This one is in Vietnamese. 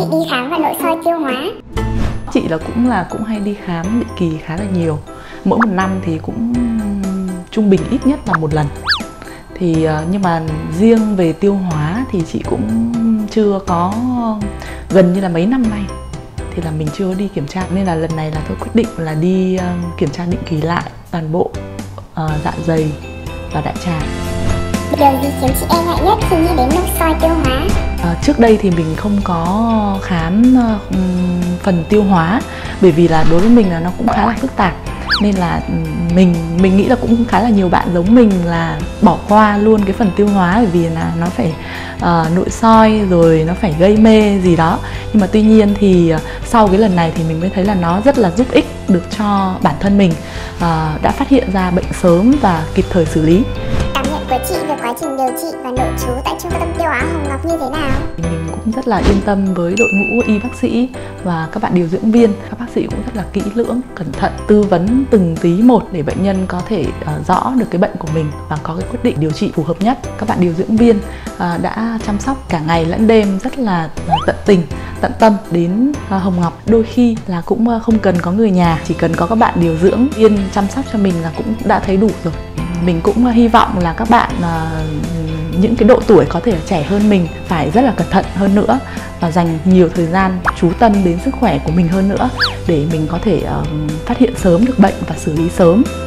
chị đi khám và nội soi tiêu hóa? Chị cũng hay đi khám định kỳ khá là nhiều. Mỗi một năm thì cũng trung bình ít nhất là một lần. Thì nhưng mà riêng về tiêu hóa thì chị cũng chưa có, gần như là mấy năm nay thì là mình chưa đi kiểm tra, nên là lần này là tôi quyết định là đi kiểm tra định kỳ lại toàn bộ dạ dày và đại tràng. Điều gì khiến chị e ngại nhất khi nghĩ đến nội soi tiêu hóa? Trước đây thì mình không có khám phần tiêu hóa, bởi vì là đối với mình là nó cũng khá là phức tạp, nên là mình nghĩ là cũng khá là nhiều bạn giống mình là bỏ qua luôn cái phần tiêu hóa, bởi vì là nó phải nội soi rồi nó phải gây mê gì đó. Nhưng mà tuy nhiên thì sau cái lần này thì mình mới thấy là nó rất là giúp ích được cho bản thân mình, đã phát hiện ra bệnh sớm và kịp thời xử lý. Cảm nhận của chị về quá trình điều trị và nội trú tại Trung tâm Tiêu hóa Hồng Ngọc như thế nào? Mình cũng rất là yên tâm với đội ngũ y bác sĩ và các bạn điều dưỡng viên. Các bác sĩ cũng rất là kỹ lưỡng, cẩn thận, tư vấn từng tí một để bệnh nhân có thể rõ được cái bệnh của mình và có cái quyết định điều trị phù hợp nhất. Các bạn điều dưỡng viên đã chăm sóc cả ngày lẫn đêm, rất là tận tình, tận tâm đến Hồng Ngọc. Đôi khi là cũng không cần có người nhà, chỉ cần có các bạn điều dưỡng viên chăm sóc cho mình là cũng đã thấy đủ rồi. Mình cũng hy vọng là các bạn những cái độ tuổi có thể trẻ hơn mình phải rất là cẩn thận hơn nữa và dành nhiều thời gian chú tâm đến sức khỏe của mình hơn nữa để mình có thể phát hiện sớm được bệnh và xử lý sớm.